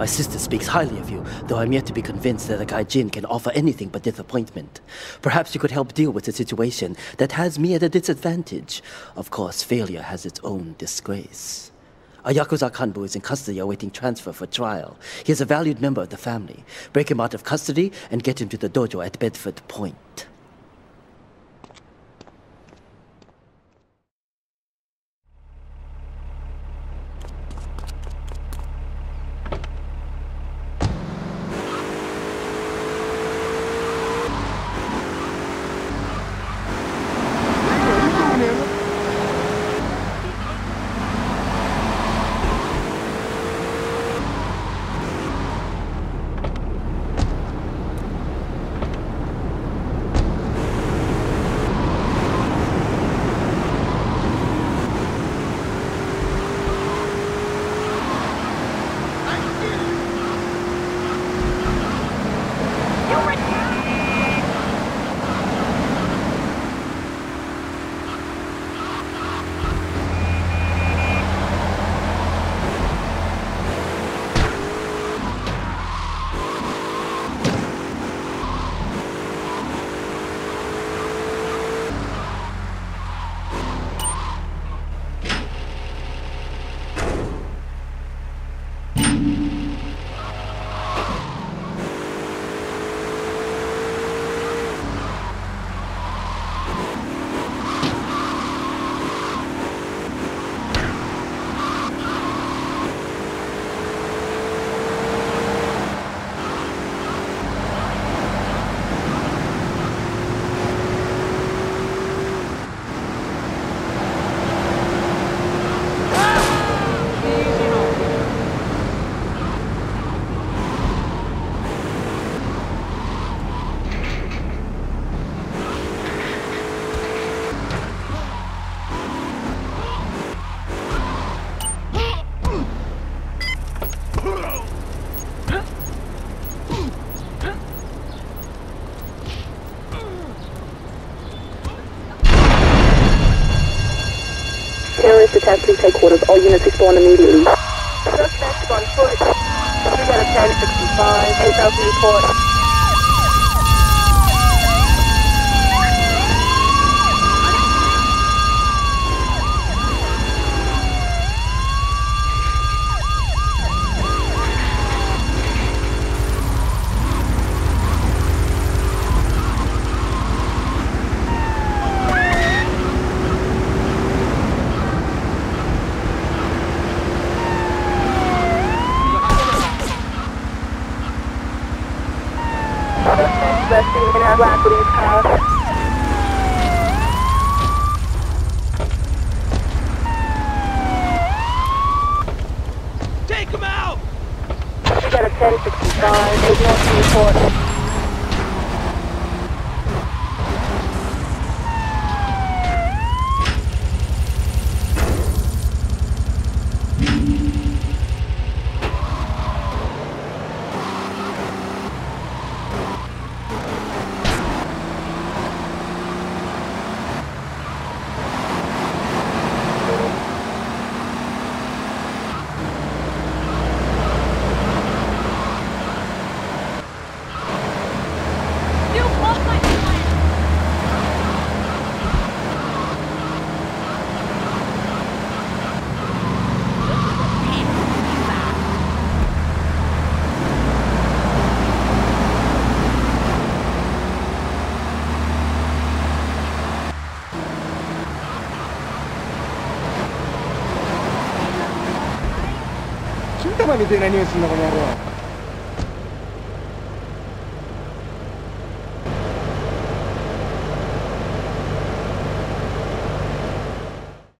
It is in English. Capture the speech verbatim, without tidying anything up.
My sister speaks highly of you, though I'm yet to be convinced that a Gaijin can offer anything but disappointment. Perhaps you could help deal with a situation that has me at a disadvantage. Of course, failure has its own disgrace. A Yakuza Kanbu is in custody awaiting transfer for trial. He is a valued member of the family. Break him out of custody and get him to the dojo at Bedford Point. Terrorist attack, please take quarters. All units respond immediately. Suspect on foot. We got a ten sixty-five. eight thousand report. Resting in our Blackwoody's car. Take him out! We got a ten sixty-five. eight North report. 金玉みたいな匂いするんだこの野郎。